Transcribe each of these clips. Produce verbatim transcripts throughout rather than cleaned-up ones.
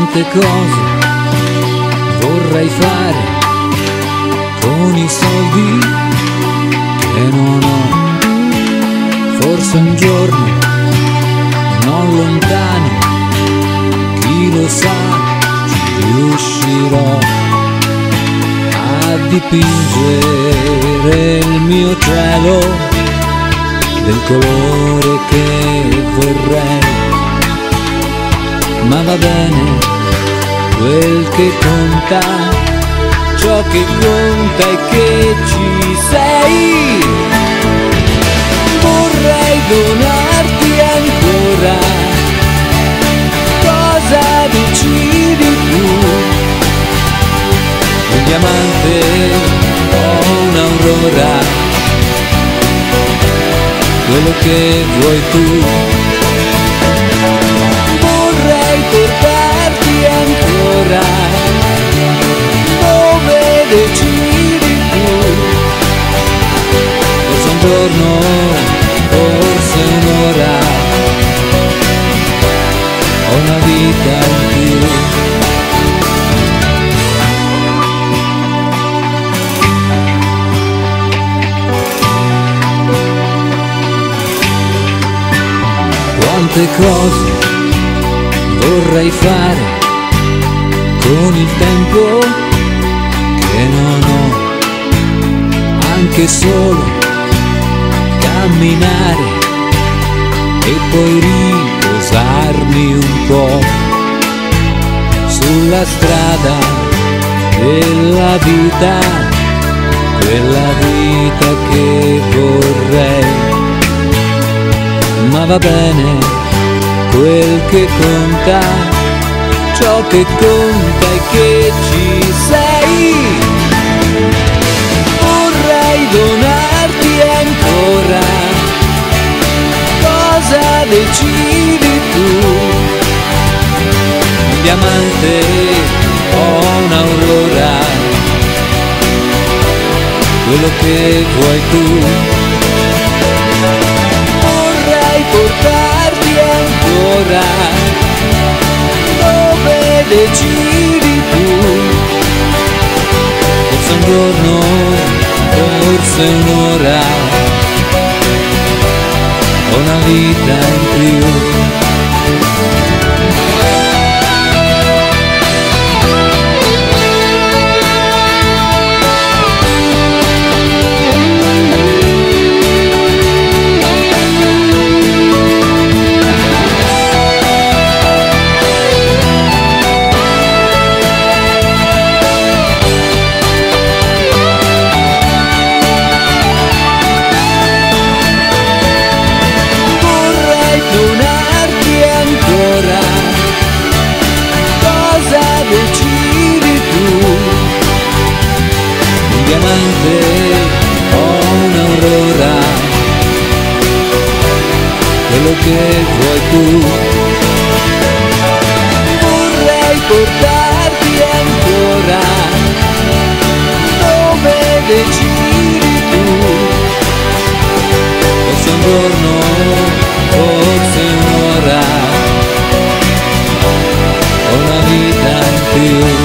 Quante cose vorrei fare con i soldi che non ho. Forse un giorno, non lontano, chi lo sa, ci riuscirò a dipingere il mio cielo del colore che vorrei. Ma va bene quel che conta, ciò che conta è che ci sei. Vorrei donarti ancora, cosa decidi tu? Un diamante o un'aurora, quello che vuoi tu. Vorrei portarti ancora dove decidi tu. Forse un giorno, forse un'ora, ho una vita in più. Quante cose vorrei fare con il tempo che non ho, anche solo camminare e poi riposarmi un po' sulla strada della vita, quella vita che vorrei. Ma va bene quel che conta, ciò che conta è che ci sei. Vorrei donarti ancora, cosa decidi tu? Un diamante o un'aurora, quello che vuoi tu. Vorrei portarti ancora dove decidi tu. Forse un giorno, forse un'ora, ho una vita in più. O un'aurora, quello che vuoi tu. Vorrei portarti ancora dove decidi tu. Forse un giorno, forse un'ora, ho una vita in più.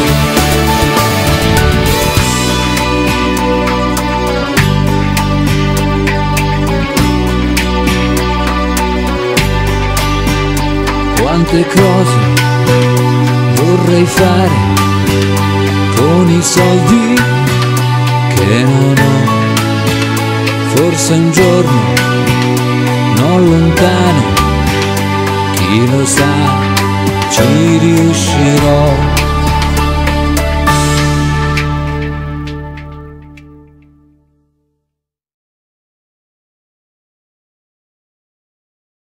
Quante cose vorrei fare con i soldi che non ho. Forse un giorno, non lontano, chi lo sa, ci riuscirò